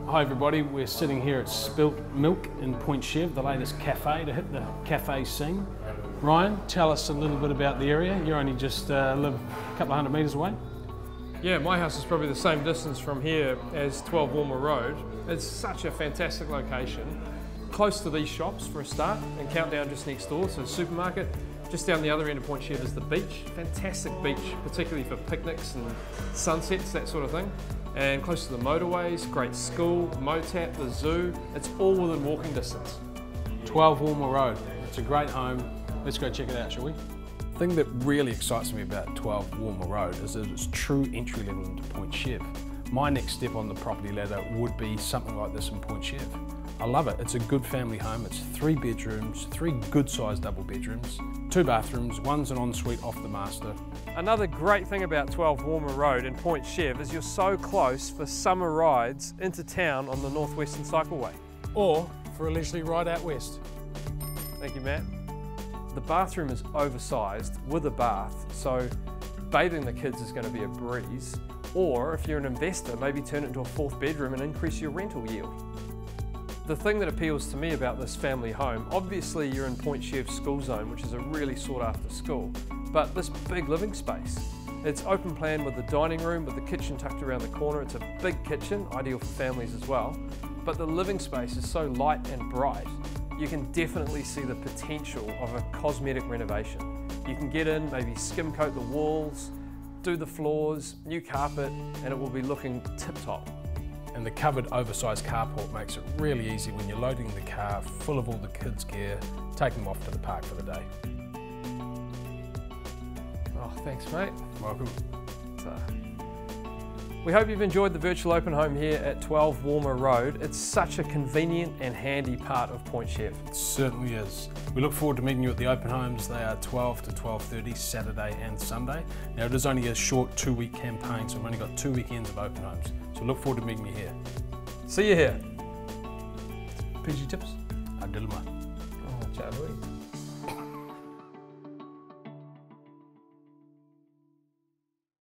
Hi everybody, we're sitting here at Spilt Milk in Point Chev, the latest cafe to hit the cafe scene. Ryan, tell us a little bit about the area. You only just live a couple of hundred metres away. Yeah, my house is probably the same distance from here as 12 Walmer Road. It's such a fantastic location. Close to these shops for a start, and Countdown just next door, so supermarket. Just down the other end of Point Chev is the beach. Fantastic beach, particularly for picnics and sunsets, that sort of thing. And close to the motorways, great school, Motap, the zoo. It's all within walking distance. 12 Walmer Road, it's a great home. Let's go check it out, shall we? The thing that really excites me about 12 Walmer Road is that it's true entry level into Point Chev. My next step on the property ladder would be something like this in Point Chev. I love it. It's a good family home. It's 3 bedrooms, 3 good sized double bedrooms, 2 bathrooms, one's an ensuite off the master. Another great thing about 12 Walmer Road in Point Chev is you're so close for summer rides into town on the Northwestern Cycleway. Or for a leisurely ride out west. Thank you, Matt. The bathroom is oversized with a bath, so bathing the kids is going to be a breeze. Or if you're an investor, maybe turn it into a 4th bedroom and increase your rental yield. The thing that appeals to me about this family home, obviously you're in Point Chev school zone, which is a really sought after school, but this big living space. It's open plan with the dining room, with the kitchen tucked around the corner. It's a big kitchen, ideal for families as well, but the living space is so light and bright, you can definitely see the potential of a cosmetic renovation. You can get in, maybe skim coat the walls, do the floors, new carpet, and it will be looking tip-top. And the covered oversized carport makes it really easy when you're loading the car full of all the kids' gear, taking them off to the park for the day. Oh, thanks, mate. Welcome. We hope you've enjoyed the virtual open home here at 12 Walmer Road. It's such a convenient and handy part of Point Chev. It certainly is. We look forward to meeting you at the open homes. They are 12 to 12:30 Saturday and Sunday. Now it is only a short 2-week campaign, so we've only got 2 weekends of open homes. So look forward to meeting you here. See you here. PG tips? Adilma. Oh, Chevalier.